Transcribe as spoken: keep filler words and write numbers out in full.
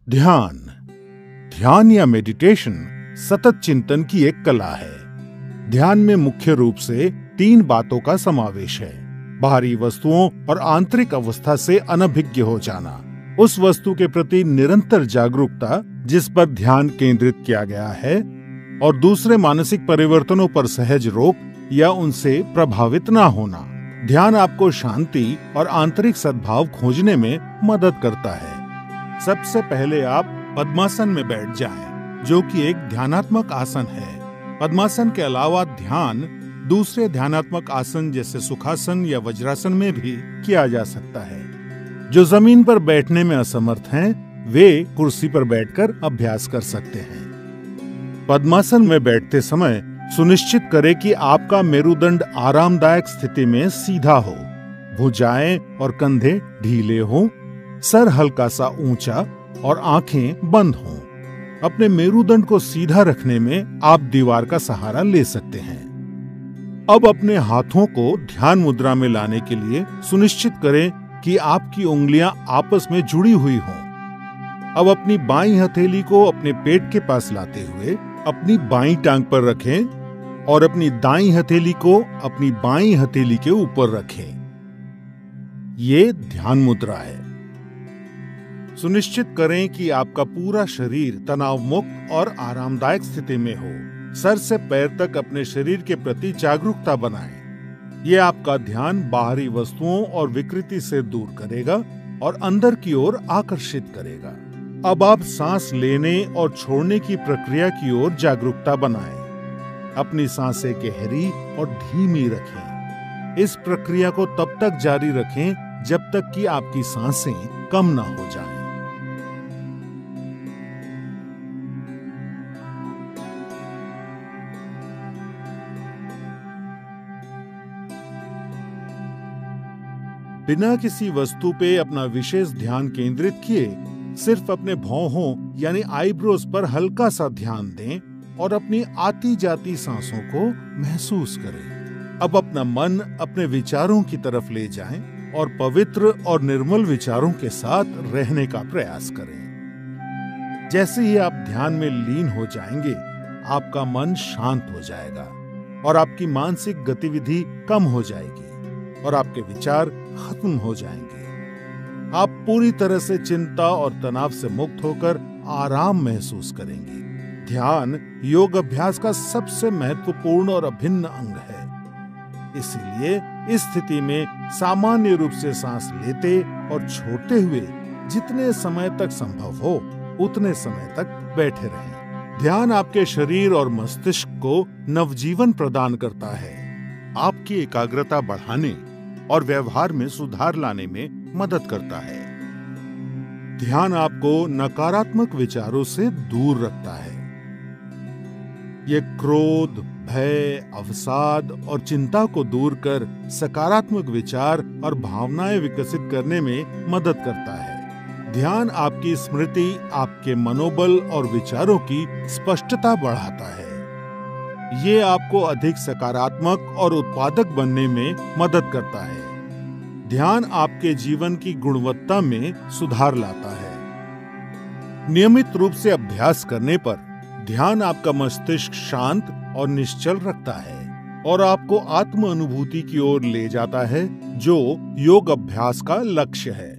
ध्यान ध्यान या मेडिटेशन सतत चिंतन की एक कला है। ध्यान में मुख्य रूप से तीन बातों का समावेश है। बाहरी वस्तुओं और आंतरिक अवस्था से अनभिज्ञ हो जाना, उस वस्तु के प्रति निरंतर जागरूकता जिस पर ध्यान केंद्रित किया गया है, और दूसरे मानसिक परिवर्तनों पर सहज रोक या उनसे प्रभावित ना होना। ध्यान आपको शांति और आंतरिक सद्भाव खोजने में मदद करता है। सबसे पहले आप पद्मासन में बैठ जाएं, जो कि एक ध्यानात्मक आसन है। पद्मासन के अलावा ध्यान दूसरे ध्यानात्मक आसन जैसे सुखासन या वज्रासन में भी किया जा सकता है। जो जमीन पर बैठने में असमर्थ हैं, वे कुर्सी पर बैठकर अभ्यास कर सकते हैं। पद्मासन में बैठते समय सुनिश्चित करें कि आपका मेरुदंड आरामदायक स्थिति में सीधा हो, भुजाएं और कंधे ढीले हों, सर हल्का सा ऊंचा और आंखें बंद हों। अपने मेरुदंड को सीधा रखने में आप दीवार का सहारा ले सकते हैं। अब अपने हाथों को ध्यान मुद्रा में लाने के लिए सुनिश्चित करें कि आपकी उंगलियां आपस में जुड़ी हुई हों। अब अपनी बाईं हथेली को अपने पेट के पास लाते हुए अपनी बाईं टांग पर रखें और अपनी दाईं हथेली को अपनी बाईं हथेली के ऊपर रखें। ये ध्यान मुद्रा है। सुनिश्चित करें कि आपका पूरा शरीर तनाव मुक्त और आरामदायक स्थिति में हो। सर से पैर तक अपने शरीर के प्रति जागरूकता बनाएं। ये आपका ध्यान बाहरी वस्तुओं और विकृति से दूर करेगा और अंदर की ओर आकर्षित करेगा। अब आप सांस लेने और छोड़ने की प्रक्रिया की ओर जागरूकता बनाएं। अपनी सांसें गहरी और धीमी रखें। इस प्रक्रिया को तब तक जारी रखें जब तक कि आपकी सांसें कम ना हो जाएं। बिना किसी वस्तु पे अपना विशेष ध्यान केंद्रित किए सिर्फ अपने भौहों यानी आईब्रोज पर हल्का सा ध्यान दें और अपनी आती जाती सांसों को महसूस करें। अब अपना मन अपने विचारों की तरफ ले जाएं और पवित्र और निर्मल विचारों के साथ रहने का प्रयास करें। जैसे ही आप ध्यान में लीन हो जाएंगे, आपका मन शांत हो जाएगा और आपकी मानसिक गतिविधि कम हो जाएगी और आपके विचार खत्म हो जाएंगे। आप पूरी तरह से चिंता और तनाव से मुक्त होकर आराम महसूस करेंगे। ध्यान योग अभ्यास का सबसे महत्वपूर्ण और अभिन्न अंग है। इसीलिए इस स्थिति में सामान्य रूप से सांस लेते और छोड़ते हुए जितने समय तक संभव हो उतने समय तक बैठे रहें। ध्यान आपके शरीर और मस्तिष्क को नवजीवन प्रदान करता है, आपकी एकाग्रता बढ़ाने और व्यवहार में सुधार लाने में मदद करता है। ध्यान आपको नकारात्मक विचारों से दूर रखता है। ये क्रोध, भय, अवसाद और चिंता को दूर कर सकारात्मक विचार और भावनाएं विकसित करने में मदद करता है। ध्यान आपकी स्मृति, आपके मनोबल और विचारों की स्पष्टता बढ़ाता है। ये आपको अधिक सकारात्मक और उत्पादक बनने में मदद करता है। ध्यान आपके जीवन की गुणवत्ता में सुधार लाता है। नियमित रूप से अभ्यास करने पर ध्यान आपका मस्तिष्क शांत और निश्चल रखता है और आपको आत्म अनुभूति की ओर ले जाता है, जो योग अभ्यास का लक्ष्य है।